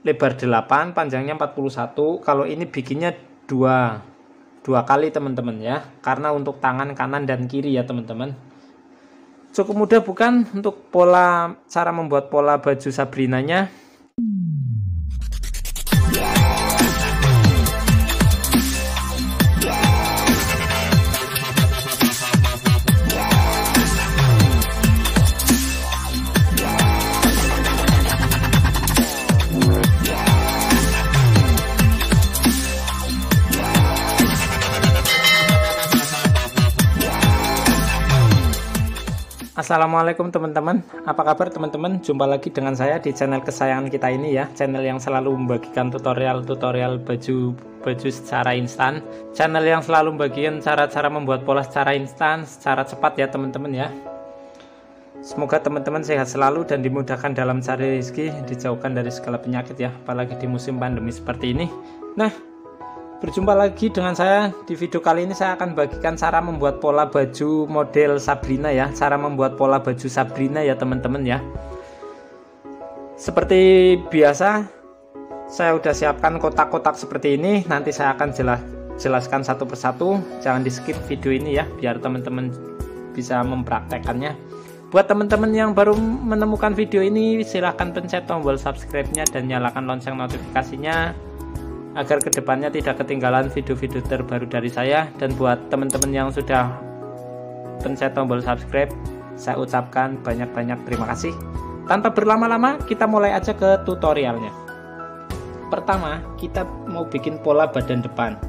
lebar 8, panjangnya 41. Kalau ini bikinnya dua kali teman-teman ya, karena untuk tangan kanan dan kiri ya teman-teman. Cukup mudah bukan untuk cara membuat pola baju Sabrinanya? Assalamualaikum teman-teman, apa kabar teman-teman? Jumpa lagi dengan saya di channel kesayangan kita ini ya, channel yang selalu membagikan tutorial baju secara instan, channel yang selalu membagikan cara-cara membuat pola secara instan, secara cepat ya teman-teman ya. Semoga teman-teman sehat selalu dan dimudahkan dalam cari rezeki, dijauhkan dari segala penyakit ya, apalagi di musim pandemi seperti ini. Nah, berjumpa lagi dengan saya. Di video kali ini saya akan bagikan cara membuat pola baju model Sabrina ya, cara membuat pola baju Sabrina ya teman-teman ya. Seperti biasa, saya udah siapkan kotak-kotak seperti ini. Nanti saya akan jelaskan satu persatu. Jangan di skip video ini ya, biar teman-teman bisa mempraktekannya. Buat teman-teman yang baru menemukan video ini, silahkan pencet tombol subscribe-nya dan nyalakan lonceng notifikasinya, agar kedepannya tidak ketinggalan video-video terbaru dari saya. Dan buat teman-teman yang sudah pencet tombol subscribe, saya ucapkan banyak-banyak terima kasih. Tanpa berlama-lama, kita mulai aja ke tutorialnya. Pertama, kita mau bikin pola badan depan.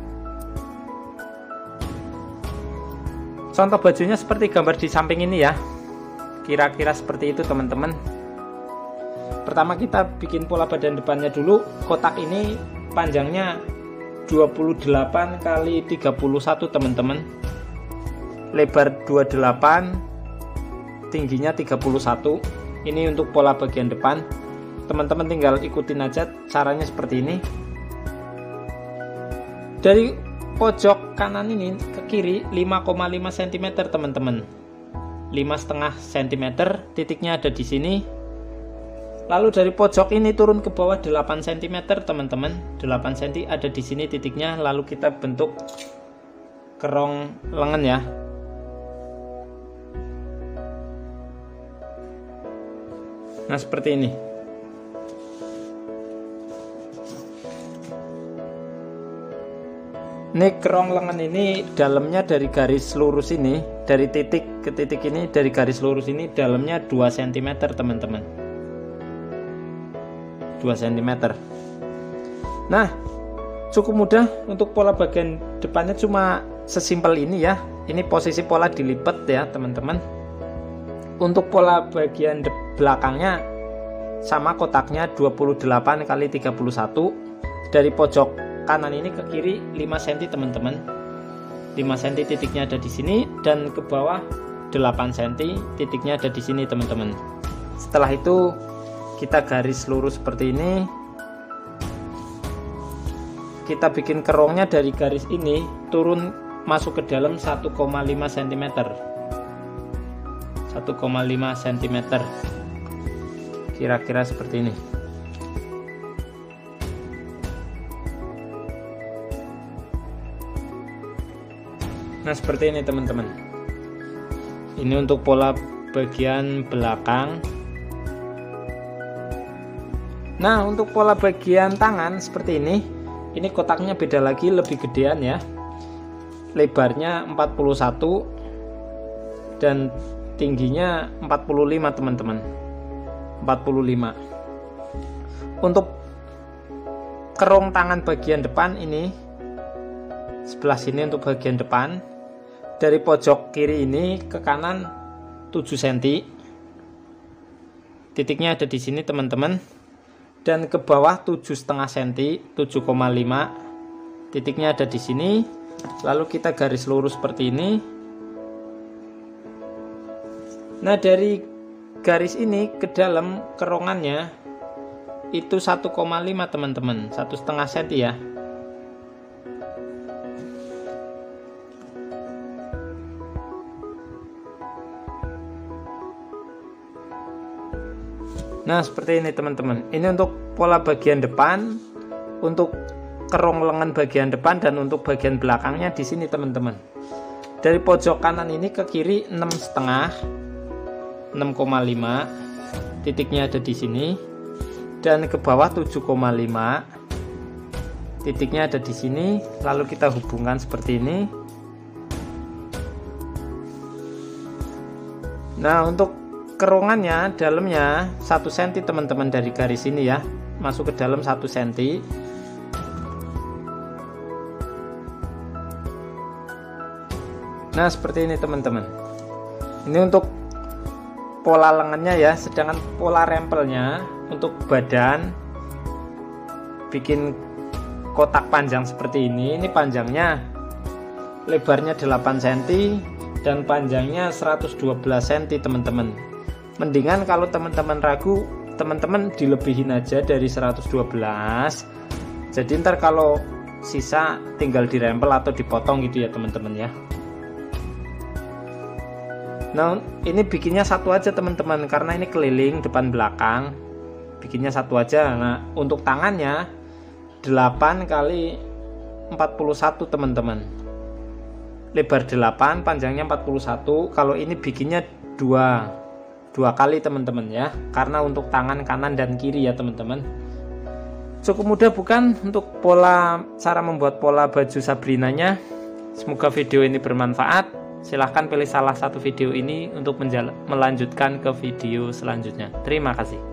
Contoh bajunya seperti gambar di samping ini ya, kira-kira seperti itu teman-teman. Pertama kita bikin pola badan depannya dulu. Kotak ini panjangnya 28 kali 31 teman-teman, lebar 28, tingginya 31. Ini untuk pola bagian depan. Teman-teman tinggal ikutin aja caranya seperti ini. Dari pojok kanan ini ke kiri 5,5 cm teman-teman, 5,5 cm, titiknya ada di sini. Lalu dari pojok ini turun ke bawah 8 cm teman-teman, 8 cm ada di sini titiknya. Lalu kita bentuk kerong lengan ya. Nah seperti ini. Ini kerong lengan ini dalamnya dari garis lurus ini, dari titik ke titik ini, dari garis lurus ini dalamnya 2 cm teman-teman, 2 cm. Nah cukup mudah. Untuk pola bagian depannya cuma sesimpel ini ya. Ini posisi pola dilipat ya teman-teman. Untuk pola bagian belakangnya sama, kotaknya 28 kali 31. Dari pojok kanan ini ke kiri 5 cm teman-teman, 5 cm titiknya ada di sini, dan ke bawah 8 cm titiknya ada di sini teman-teman. Setelah itu kita garis lurus seperti ini. Kita bikin kerongnya dari garis ini turun masuk ke dalam 1,5 cm, 1,5 cm, kira-kira seperti ini. Nah seperti ini teman-teman. Ini untuk pola bagian belakang. Nah untuk pola bagian tangan seperti ini kotaknya beda lagi, lebih gedean ya. Lebarnya 41 dan tingginya 45 teman-teman, 45. Untuk kerong tangan bagian depan ini, sebelah sini untuk bagian depan, dari pojok kiri ini ke kanan 7 cm, titiknya ada di sini teman-teman, dan ke bawah 7,5 cm, 7,5, titiknya ada di sini. Lalu kita garis lurus seperti ini. Nah dari garis ini ke dalam kerongannya itu 1,5 teman-teman, 1,5 cm ya. Nah seperti ini teman-teman. Ini untuk pola bagian depan, untuk kerong lengan bagian depan dan untuk bagian belakangnya di sini teman-teman. Dari pojok kanan ini ke kiri 6,5, 6,5, titiknya ada di sini, dan ke bawah 7,5, titiknya ada di sini. Lalu kita hubungkan seperti ini. Nah, untuk kerongannya dalamnya 1 cm teman-teman dari garis ini ya, masuk ke dalam 1 cm. Nah, seperti ini teman-teman. Ini untuk pola lengannya ya, sedangkan pola rempelnya untuk badan bikin kotak panjang seperti ini panjangnya, lebarnya 8 cm dan panjangnya 112 cm teman-teman. Mendingan kalau teman-teman ragu, teman-teman dilebihin aja dari 112. Jadi ntar kalau sisa tinggal dirempel atau dipotong gitu ya teman-teman ya. Nah, ini bikinnya satu aja teman-teman, karena ini keliling depan belakang, bikinnya satu aja. Nah, untuk tangannya 8 kali 41 teman-teman, lebar 8, panjangnya 41. Kalau ini bikinnya dua kali teman-teman ya, karena untuk tangan kanan dan kiri ya teman-teman. Cukup mudah bukan untuk cara membuat pola baju Sabrinanya? Semoga video ini bermanfaat. Silahkan pilih salah satu video ini untuk melanjutkan ke video selanjutnya. Terima kasih.